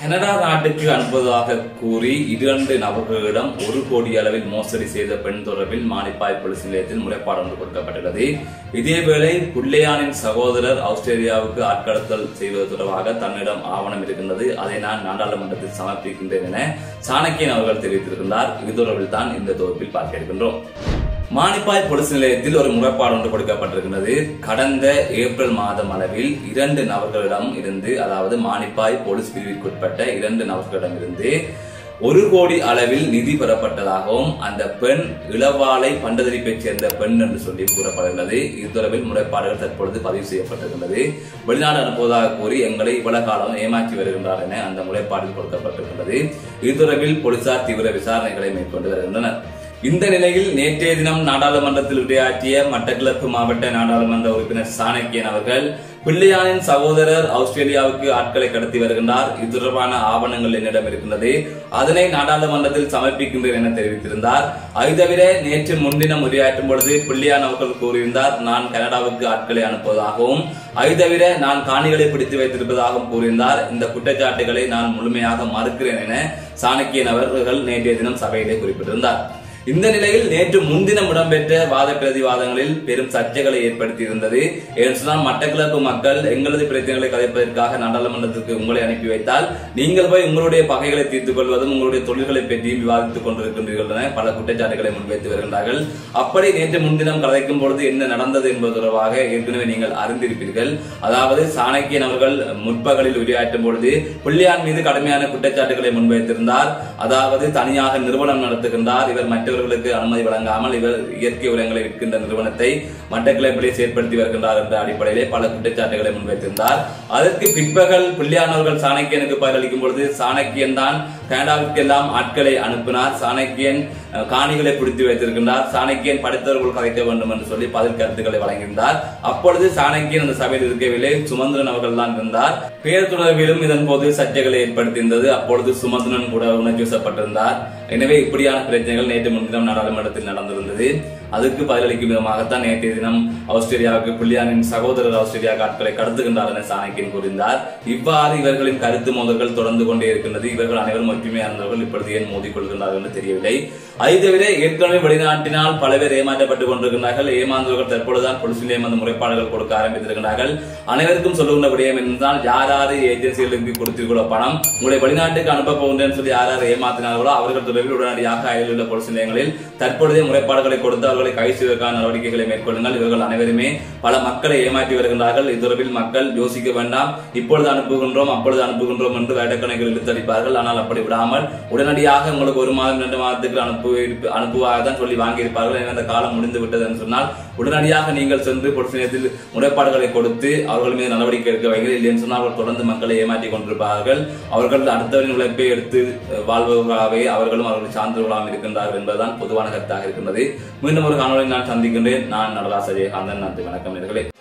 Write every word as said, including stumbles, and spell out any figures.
Canada நாட்டுக்கு அனுப்புவதாக கூறி இரண்டு நபர்களிடம் ஒரு கோடி அளவில் மோசடி செய்த பெண் தொடர்பில் மானிப்பாய் போலீஸ் நிலையத்தில் முறைப்பாடு ஒன்று கொடுக்கப்பட்டுள்ளது. இதேவேளை புள்ளையானின் சகோதரர் ஆஸ்திரேலியாவுக்கு ஆட்கடத்தல் செய்வது தொடர்பாக தன்னிடம் ஆவணம் இருக்கின்றது, அதை நான் நாடாளுமன்றத்தில் சமர்ப்பிக்கின்றேன் என சாணக்கியன் அவர்கள் தெரிவித்திருக்கின்றார். இது தொடர்பில் தான் இந்த தொகுப்பில் பார்க்க இருக்கின்றோம். மானிப்பாய் போலீஸ் நிலையத்தில் ஒரு முறைப்பாடு ஒன்று கொடுக்கப்பட்டிருக்கிறது. கடந்த ஏப்ரல் மாதம் அளவில் இரண்டு நபர்களிடம் இருந்து, அதாவது மானிப்பாய் போலீஸ் பிரிவிற்குட்பட்ட இரண்டு நபர்களிடம் இருந்து ஒரு கோடி அளவில் நிதி பெறப்பட்டதாகவும் அந்த பெண் இளவாலை பண்டதரிப்பைச் சேர்ந்த பெண் என்று சொல்லி கூறப்படுகிறது. இது தொடர்பில் முறைப்பாடுகள் தற்பொழுது பதிவு செய்யப்பட்டிருக்கின்றது. வெளிநாடு அனுப்புவதாக கூறி எங்களை இவ்வளவு காலம் ஏமாற்றி வருகின்றார் என அந்த முறைப்பாடில் கொடுக்கப்பட்டிருக்கின்றது. இது தொடர்பில் போலீசார் தீவிர விசாரணைகளை மேற்கொண்டு வருகின்றனர். இந்த நிலையில் நேற்றைய தினம் நாடாளுமன்றத்தில் உரையாற்றிய மட்டக்களப்பு மாவட்ட நாடாளுமன்ற உறுப்பினர் சாணக்கியன் அவர்கள் பிள்ளையானின் சகோதரர் ஆஸ்திரேலியாவுக்கு ஆட்களை கடத்தி வருகின்றார், இது தொடர்பான ஆவணங்கள் என்னிடம் இருக்கின்றது, அதனை நாடாளுமன்றத்தில் சமர்ப்பிக்கின்றேன் என தெரிவித்திருந்தார். அது தவிர நேற்று முன்தினம் உரையாற்றும் பொழுது பிள்ளையான் அவர்கள் கூறியிருந்தார், நான் கனடாவுக்கு ஆட்களை அனுப்புவதாகவும் அது தவிர நான் காணிகளை பிடித்து வைத்திருப்பதாகவும் கூறியிருந்தார். இந்த குற்றச்சாட்டுகளை நான் முழுமையாக மறுக்கிறேன் என சாணக்கியன் அவர்கள் நேற்றைய தினம் சபையிலே குறிப்பிட்டிருந்தார். இந்த நிலையில் நேற்று முன்தினம் இடம்பெற்ற வாத பிரதிவாதங்களில் பெரும் சர்ச்சைகளை ஏற்படுத்தியிருந்தது. ஏனென்றால் மட்டக்களப்பு மக்கள் எங்களது பிரச்சனைகளை கதைப்பதற்காக நாடாளுமன்றத்திற்கு உங்களை அனுப்பி வைத்தால் நீங்கள் போய் உங்களுடைய பகைகளை தீர்த்துக் கொள்வதும் உங்களுடைய தொழில்களை பற்றியும் விவாதித்துக் கொண்டிருக்கின்றீர்கள் என பல குற்றச்சாட்டுகளை முன்வைத்து வருகின்றார்கள். அப்படி நேற்று முன்தினம் கதைக்கும் பொழுது என்ன நடந்தது என்பது தொடர்பாக ஏற்கனவே நீங்கள் அறிந்திருப்பீர்கள். அதாவது சாணக்கியன் அவர்கள் முற்பகலில் உரையாற்றும் பொழுது பிள்ளையான் மீது கடுமையான குற்றச்சாட்டுகளை முன்வைத்திருந்தார். அதாவது தனியாக நிறுவனம் நடத்துகின்றார், இவர் மற்ற ர்களுக்கு அனுமதி வழங்காமல் இவர் இயற்கை உரங்களை விற்கின்ற நிறுவனத்தை மட்டக்களப்பிலே செயற்படுத்தி வருகின்றார் என்ற அடிப்படையிலே பல குற்றச்சாட்டுகளை முன்வைத்திருந்தார். அதற்கு பிற்பகல் பிள்ளையானவர்கள் சாணக்கியனுக்கு பதிலளிக்கும் பொழுது சாணக்கியன் தான் கனடாவிற்கு எல்லாம் ஆட்களை அனுப்பினார், சாணக்கியன் காணிகளை பிடித்து வைத்திருக்கின்றார், சாணக்கியன் படித்தவர்கள் கதைக்க வேண்டும் என்று சொல்லி பதில் கருத்துக்களை வழங்கியிருந்தார். அப்பொழுது சாணக்கியன் அந்த சபையில் இருக்கவில்லை, சுமந்திரன் அவர்கள் தான் இருந்தார். பேர் தொடர்பிலும் இதன் போது சர்ச்சைகளை ஏற்படுத்தியிருந்தது. அப்பொழுது சுமந்திரன் கூட உணர்ச்சி வசப்பட்டிருந்தார். எனவே இப்படியான பிரச்சனைகள் நேற்று முன்தினம் நாடாளுமன்றத்தில் நடந்திருந்தது. அதுக்கு பதிலளிக்கும் விதமாகத்தான் நேற்றைய தினம் ஆஸ்திரேலியாவுக்கு பிள்ளையானின் சகோதரர் ஆஸ்திரேலியா ஆட்களை கடத்துகின்றார் என சாணக்கியன் கூறினார். இவ்வாறு இவர்களின் கருத்து மோதல்கள் தொடர்ந்து கொண்டே இருக்கின்றது. இவர்கள் அனைவரும் ஒற்றுமையானவர்கள், இப்பொழுது ஏன் மோதிக் கொள்கின்றார்கள் என்று தெரியவில்லை. அதை தவிர ஏற்கனவே வெளிநாட்டினால் பல பேர் ஏமாற்றப்பட்டுக் கொண்டிருக்கிறார்கள். ஏமாந்தவர்கள் தற்பொழுதுதான் போலீஸ் நிலையம் அந்த முறைப்பாடுகள் கொடுக்க ஆரம்பித்திருக்கிறார்கள். அனைவருக்கும் சொல்லுகின்ற விடயம் என்றால், யார் யாரு ஏஜென்சிகளுக்கு கொடுத்திருக்கிற பணம் உங்களை வெளிநாட்டுக்கு அனுப்ப போகின்றேன் சொல்லி யார் யார் ஏமாற்றினார்களோ அவர்கள் தொடர்பில் உடனடியாக அயலில் உள்ள போலீஸ் நிலையங்களில் தற்பொழுதே முறைப்பாடுகளை கொடுத்து அவர்களை கைது செய்வதற்கான நடவடிக்கைகளை மேற்கொள்ளுங்கள். இவர்கள் அனைவருமே பல மக்களை ஏமாற்றி வருகின்றார்கள். இது தொடர்பில் மக்கள் யோசிக்க வேண்டாம், இப்பொழுது அனுப்புகின்றோம் அப்பொழுது அனுப்புகின்றோம் என்று வேடக்கணக்கில் இழுத்தடிப்பார்கள். ஆனால் அப்படி விடாமல் உடனடியாக உங்களுக்கு ஒரு மாதம் இரண்டு மாதத்துக்கு அனுப்பு அனுப்புவதாக தான் சொல்லி வாங்கியிருப்பார்கள். எனவே அந்த காலம் முடிந்து விட்டது என்று சொன்னால் உடனடியாக நீங்கள் சென்று போலீஸ் நிலையத்தில் முறைப்பாடுகளை கொடுத்து அவர்கள் மீது நடவடிக்கை எடுக்க வைங்கள். இல்லை என்று சொன்னால் அவர்கள் தொடர்ந்து மக்களை ஏமாற்றிக் கொண்டிருப்பார்கள். அவர்கள் அடுத்தவரின் உழைப்பை எடுத்து வாழ்பவர்களாகவே அவர்களும் அவர்கள் சார்ந்தவர்களாக இருக்கின்றார்கள் என்பதுதான் பொதுவான கருத்தாக இருக்கின்றது. மீண்டும் ஒரு காணொலியில் நான் சந்திக்கின்றேன். நான் நடராச ஜெயகாந்தன். நன்றி, வணக்கம் நேயர்களே.